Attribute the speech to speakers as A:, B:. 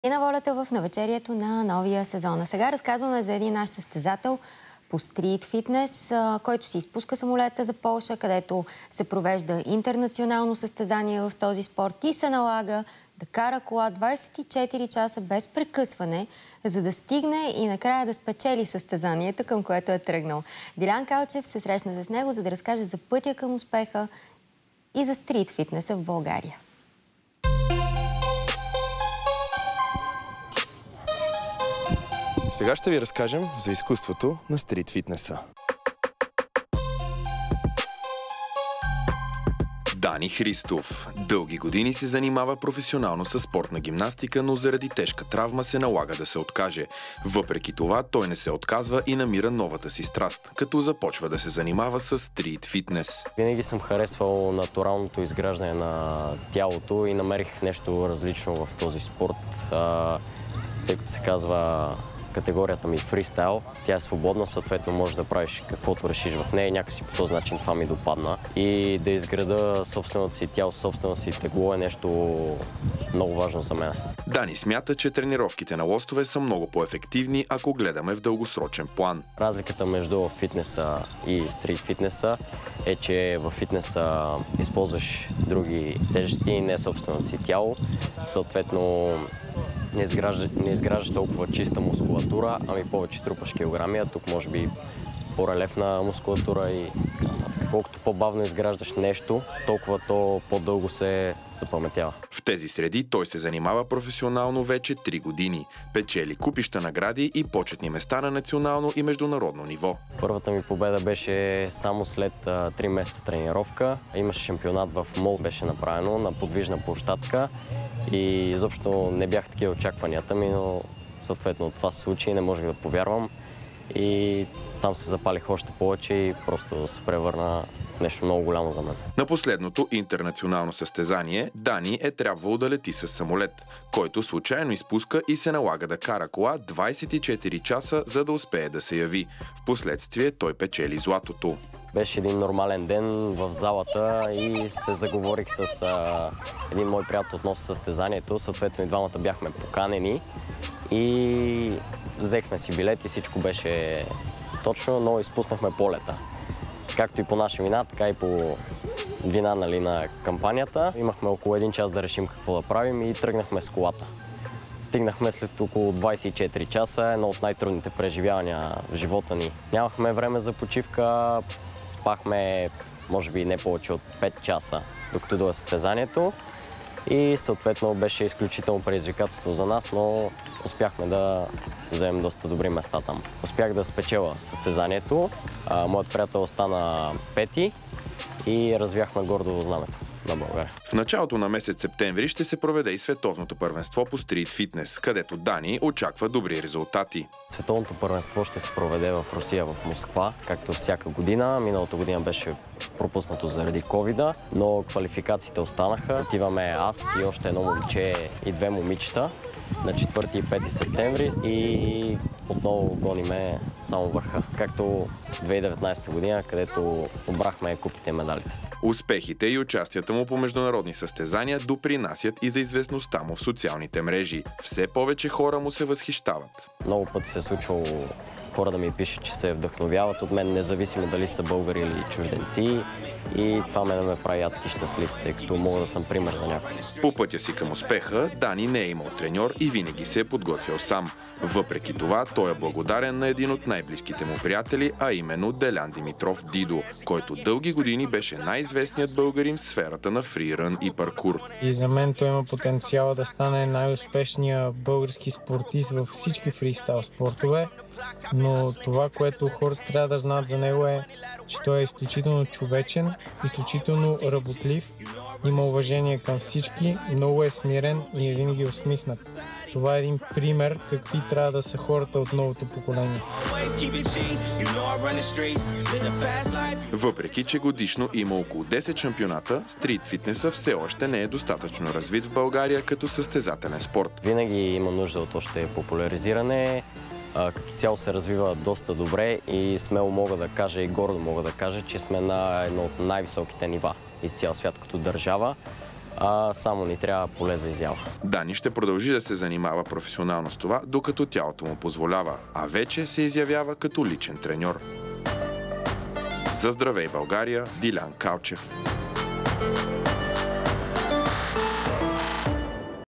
A: И на волята в навечерието на новия сезон. А сега разказваме за един наш състезател по стрит фитнес, който си изпуска самолета за Полша, където се провежда интернационално състезание в този спорт и се налага да кара кола 24 часа без прекъсване, за да стигне и накрая да спечели състезанието, към което е тръгнал. Дилян Калчев се срещна с него, за да разкаже за пътя към успеха и за стрит фитнеса в България.
B: Сега ще ви разкажем за изкуството на стрит фитнеса. Дани Христов. Дълги години се занимава професионално със спортна гимнастика, но заради тежка травма се налага да се откаже. Въпреки това, той не се отказва и намира новата си страст, като започва да се занимава с стрит фитнес.
C: Винаги съм харесвал натуралното изграждане на тялото и намерих нещо различно в този спорт, тъй като се казва категорията ми фристайл. Тя е свободна, съответно можеш да правиш каквото решиш в нея и някакси по този начин това ми допадна. И да изграда собственото си тяло, собственото си тегло е нещо много важно за мен.
B: Дани смята, че тренировките на лостове са много по-ефективни, ако гледаме в дългосрочен план.
C: Разликата между фитнеса и стрит фитнеса е, че в фитнеса използваш други тежести, не собственото си тяло. Съответно, не изграждаш толкова чиста мускулатура, ами повече трупаш килограми, а тук може би по-релефна мускулатура и колкото по-бавно изграждаш нещо, толкова то по-дълго се запаметява.
B: В тези среди той се занимава професионално вече 3 години. Печели купища награди и почетни места на национално и международно ниво.
C: Първата ми победа беше само след 3 месеца тренировка. Имаше шампионат в МОЛ, беше направено на подвижна площадка и изобщо не бях такива очакванията ми, но съответно това се случи и не можех да повярвам. И там се запалих още повече и просто се превърна в нещо много голямо за мен.
B: На последното интернационално състезание Дани е трябвало да лети с самолет, който случайно изпуска и се налага да кара кола 24 часа, за да успее да се яви. Впоследствие той печели златото.
C: Беше един нормален ден в залата и се заговорих с един мой приятел относно състезанието. Съответно и двамата бяхме поканени и взехме си билет и всичко беше точно, но изпуснахме полета. Както и по наша вина, така и по вина на кампанията. Имахме около 1 час да решим какво да правим и тръгнахме с колата. Стигнахме след около 24 часа, едно от най-трудните преживявания в живота ни. Нямахме време за почивка, спахме може би не повече от 5 часа, докато дойде състезанието. И съответно беше изключително предизвикателство за нас, но успяхме да вземем доста добри места там. Успях да спечеля състезанието. Моят приятел стана 5-ти и развяхме гордо знамето на България.
B: В началото на месец септември ще се проведе и световното първенство по стрит фитнес, където Дани очаква добри резултати.
C: Световното първенство ще се проведе в Русия, в Москва, както всяка година. Миналата година беше пропуснато заради ковида, но квалификациите останаха. Отиваме аз и още едно момче и 2 момичета на 4 и 5 септември и отново гониме само върха, както 2019 година, където обрахме купите и медалите.
B: Успехите и участията му по международни състезания допринасят и за известността му в социалните мрежи. Все повече хора му се възхищават.
C: Много пъти се е случвало хора да ми пишат, че се вдъхновяват от мен, независимо дали са българи или чужденци. И това ме прави адски щастлив, тъй като мога да съм пример за някой.
B: По пътя си към успеха, Дани не е имал треньор и винаги се е подготвял сам. Въпреки това, той е благодарен на един от най-близките му приятели, а именно Делян Димитров Дидо, който дълги години беше най-известният българин в сферата на фрирън и паркур.
D: И за мен той има потенциал да стане най-успешният български спортист във всички фристайл спортове, но това, което хората трябва да знаят за него е, че той е изключително човечен, изключително работлив, има уважение към всички, много е смирен и е винаги усмихнат. Това е един пример какви трябва да са хората от новото поколение.
B: Въпреки че годишно има около 10 шампионата, стрит фитнеса все още не е достатъчно развит в България като състезателен спорт.
C: Винаги има нужда от още популяризиране. Като цяло се развива доста добре и смело мога да кажа и гордо мога да кажа, че сме на едно от най-високите нива из цял свят като държава. само ни трябва поле за изява.
B: Дани ще продължи да се занимава професионално с това, докато тялото му позволява, а вече се изявява като личен треньор. За Здравей България, Дилян Калчев.